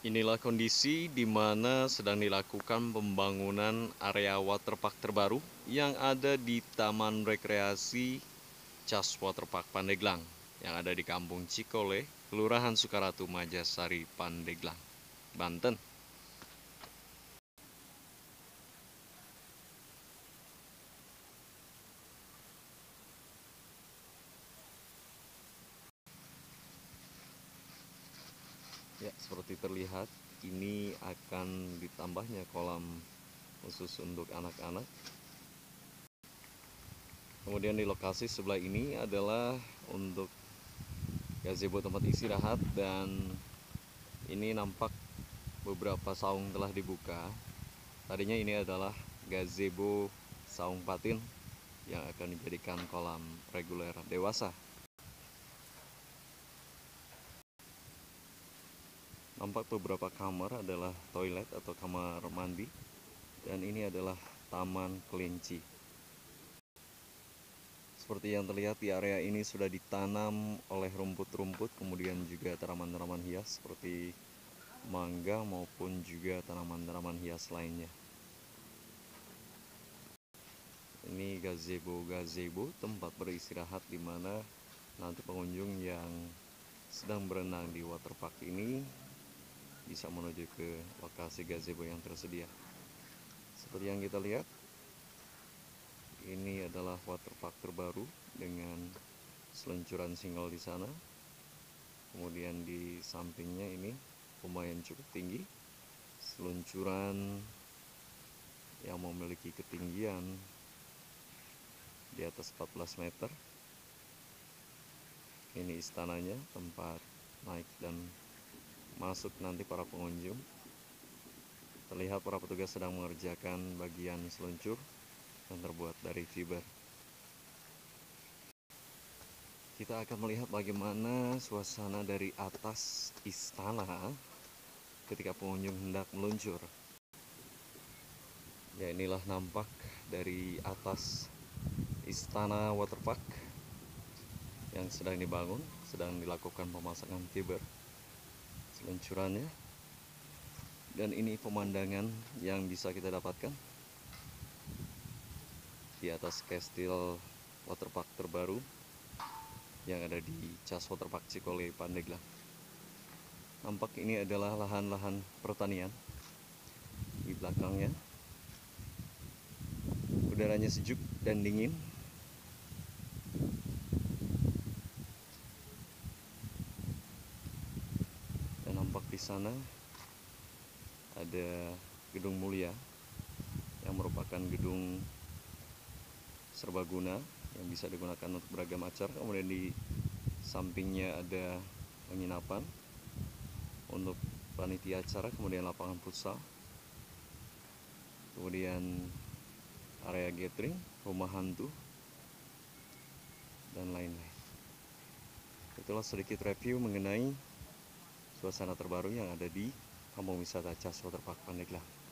Inilah kondisi di mana sedang dilakukan pembangunan area waterpark terbaru yang ada di Taman Rekreasi Cas Waterpark Pandeglang yang ada di Kampung Cikole, Kelurahan Sukaratu, Majasari, Pandeglang, Banten. Ya, seperti terlihat, ini akan ditambahnya kolam khusus untuk anak-anak. Kemudian di lokasi sebelah ini adalah untuk gazebo tempat istirahat, dan ini nampak beberapa saung telah dibuka. Tadinya ini adalah gazebo saung patin yang akan dijadikan kolam reguler dewasa. Nampak beberapa kamar adalah toilet atau kamar mandi, dan ini adalah taman kelinci. Seperti yang terlihat, di area ini sudah ditanam oleh rumput-rumput, kemudian juga tanaman-tanaman hias seperti mangga maupun juga tanaman-tanaman hias lainnya. Ini gazebo tempat beristirahat di mana nanti pengunjung yang sedang berenang di waterpark ini bisa menuju ke lokasi gazebo yang tersedia. Seperti yang kita lihat, ini adalah waterpark terbaru dengan seluncuran single di sana. Kemudian di sampingnya ini lumayan cukup tinggi, seluncuran yang memiliki ketinggian di atas 14 meter. Ini istananya, tempat naik dan masuk nanti para pengunjung. Terlihat para petugas sedang mengerjakan bagian seluncur yang terbuat dari fiber. Kita akan melihat bagaimana suasana dari atas istana ketika pengunjung hendak meluncur. Ya, inilah nampak dari atas istana waterpark yang sedang dibangun, sedang dilakukan pemasangan fiber seluncurannya. Dan ini pemandangan yang bisa kita dapatkan di atas kastil waterpark terbaru yang ada di Cas Waterpark Cikole, Pandeglang. Nampak ini adalah lahan-lahan pertanian di belakangnya. Udaranya sejuk dan dingin. Dan nampak di sana ada gedung mulia yang merupakan gedung serbaguna yang bisa digunakan untuk beragam acara. Kemudian di sampingnya ada penginapan untuk panitia acara, kemudian lapangan futsal, kemudian area gathering, rumah hantu, dan lain-lain. Itulah sedikit review mengenai suasana terbaru yang ada di Kampung Wisata Cas Waterpark Pandeglang.